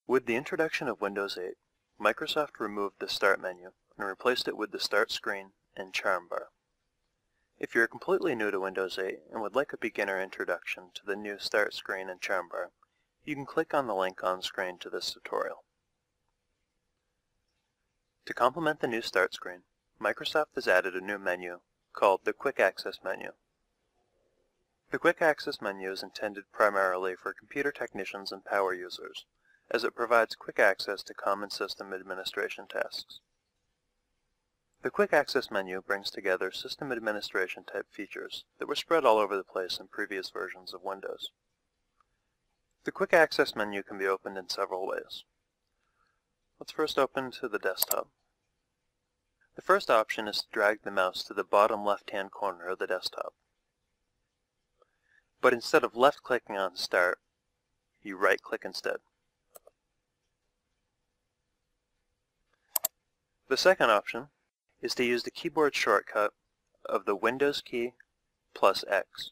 With the introduction of Windows 8, Microsoft removed the Start menu and replaced it with the Start screen and Charm bar. If you're completely new to Windows 8 and would like a beginner introduction to the new Start screen and Charm bar, you can click on the link on screen to this tutorial. To complement the new Start screen, Microsoft has added a new menu called the Quick Access menu. The Quick Access menu is intended primarily for computer technicians and power users, as it provides quick access to common system administration tasks. The Quick Access menu brings together system administration type features that were spread all over the place in previous versions of Windows. The Quick Access menu can be opened in several ways. Let's first open to the desktop. The first option is to drag the mouse to the bottom left-hand corner of the desktop. But instead of left-clicking on Start, you right-click instead. The second option is to use the keyboard shortcut of the Windows key plus X.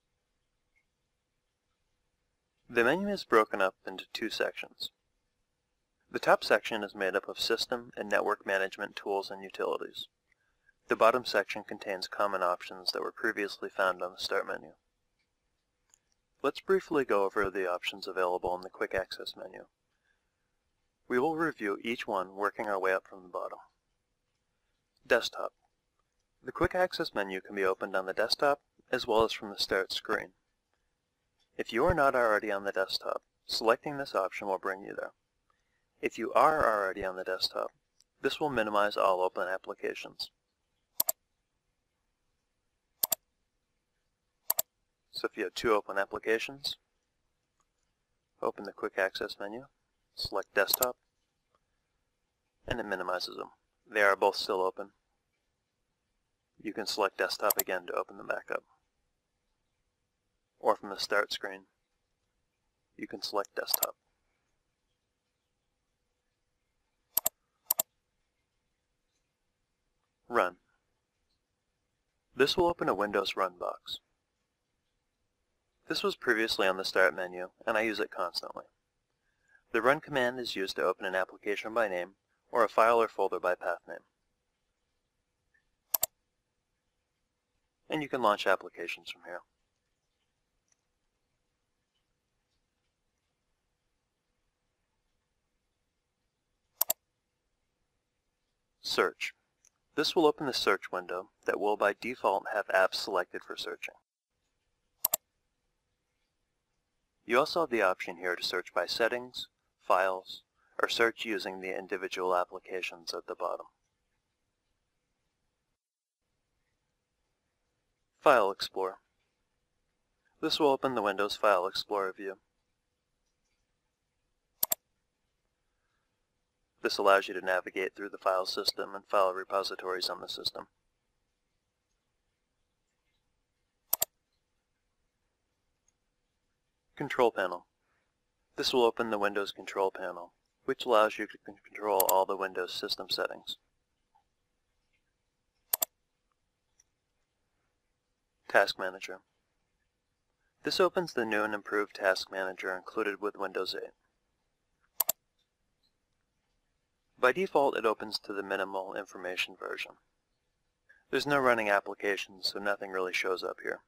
The menu is broken up into two sections. The top section is made up of system and network management tools and utilities. The bottom section contains common options that were previously found on the Start menu. Let's briefly go over the options available in the Quick Access menu. We will review each one, working our way up from the bottom. Desktop. The Quick Access menu can be opened on the desktop as well as from the Start screen. If you are not already on the desktop, selecting this option will bring you there. If you are already on the desktop, this will minimize all open applications. So if you have two open applications, open the Quick Access menu, select Desktop, and it minimizes them. They are both still open. You can select Desktop again to open them back up. Or from the Start screen, you can select Desktop. Run. This will open a Windows Run box. This was previously on the Start menu, and I use it constantly. The Run command is used to open an application by name, or a file or folder by path name. And you can launch applications from here. Search. This will open the search window that will by default have apps selected for searching. You also have the option here to search by settings, files, or search using the individual applications at the bottom. File Explorer. This will open the Windows File Explorer view. This allows you to navigate through the file system and file repositories on the system. Control Panel. This will open the Windows Control Panel, which allows you to control all the Windows system settings. Task Manager. This opens the new and improved Task Manager included with Windows 8. By default, it opens to the minimal information version. There's no running applications, so nothing really shows up here.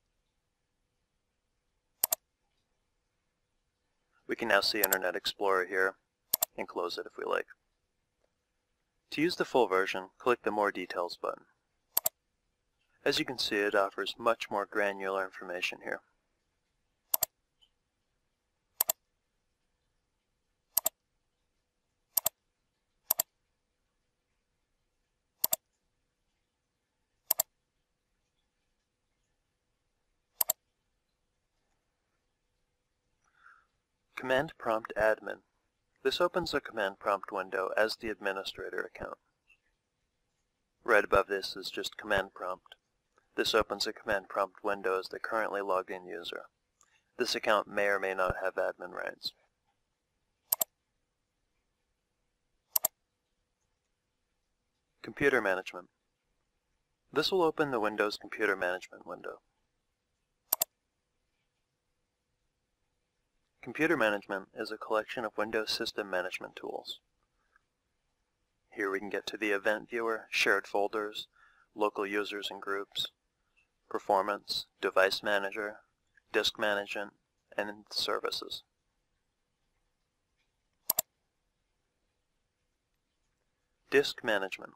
We can now see Internet Explorer here, and close it if we like. To use the full version, click the More Details button. As you can see, it offers much more granular information here. Command Prompt Admin. This opens a command prompt window as the administrator account. Right above this is just Command Prompt. This opens a command prompt window as the currently logged in user. This account may or may not have admin rights. Computer Management. This will open the Windows Computer Management window. Computer management is a collection of Windows system management tools. Here we can get to the event viewer, shared folders, local users and groups, performance, device manager, disk management, and services. Disk management.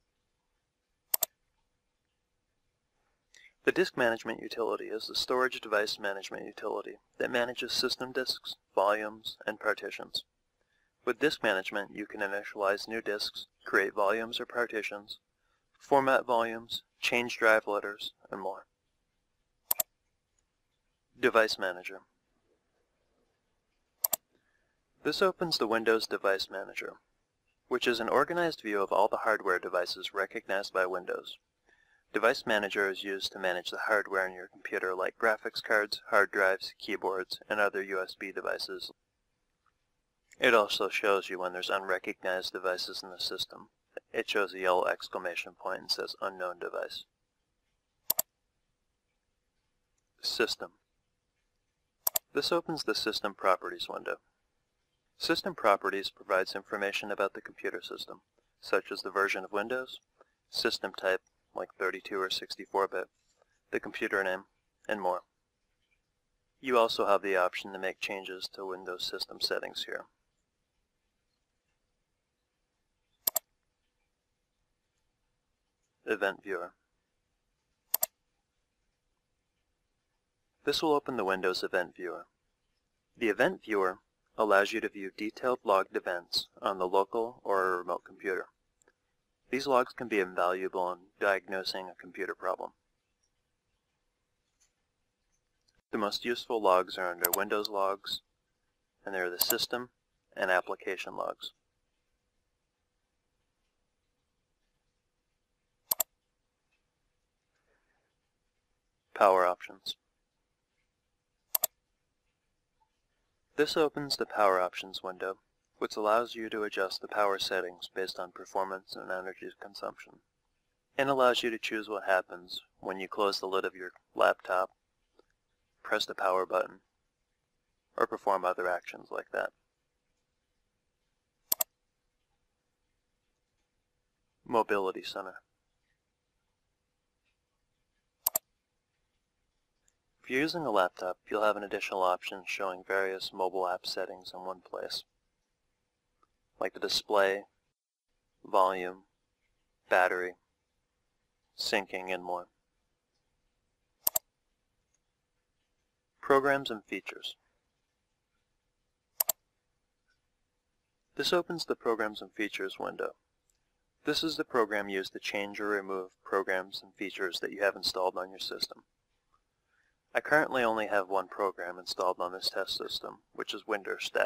The disk management utility is the storage device management utility that manages system disks, volumes, and partitions. With disk management, you can initialize new disks, create volumes or partitions, format volumes, change drive letters, and more. Device Manager. This opens the Windows Device Manager, which is an organized view of all the hardware devices recognized by Windows. Device Manager is used to manage the hardware in your computer like graphics cards, hard drives, keyboards, and other USB devices. It also shows you when there's unrecognized devices in the system. It shows a yellow exclamation point and says Unknown Device. System. This opens the System Properties window. System Properties provides information about the computer system, such as the version of Windows, system type, like 32 or 64-bit, the computer name, and more. You also have the option to make changes to Windows system settings here. Event Viewer. This will open the Windows Event Viewer. The Event Viewer allows you to view detailed logged events on the local or a remote computer. These logs can be invaluable in diagnosing a computer problem. The most useful logs are under Windows Logs, and they're the System and Application Logs. Power Options. This opens the Power Options window, which allows you to adjust the power settings based on performance and energy consumption, and allows you to choose what happens when you close the lid of your laptop, press the power button, or perform other actions like that. Mobility Center. If you're using a laptop, you'll have an additional option showing various mobile app settings in one place, like the display, volume, battery, syncing, and more. Programs and Features. This opens the Programs and Features window. This is the program used to change or remove programs and features that you have installed on your system. I currently only have one program installed on this test system, which is WinDirStat.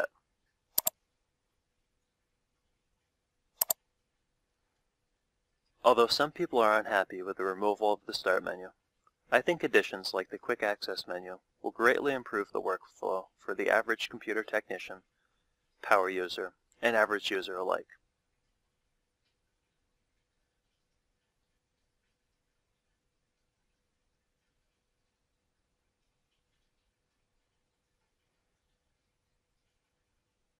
Although some people are unhappy with the removal of the Start menu, I think additions like the Quick Access menu will greatly improve the workflow for the average computer technician, power user, and average user alike.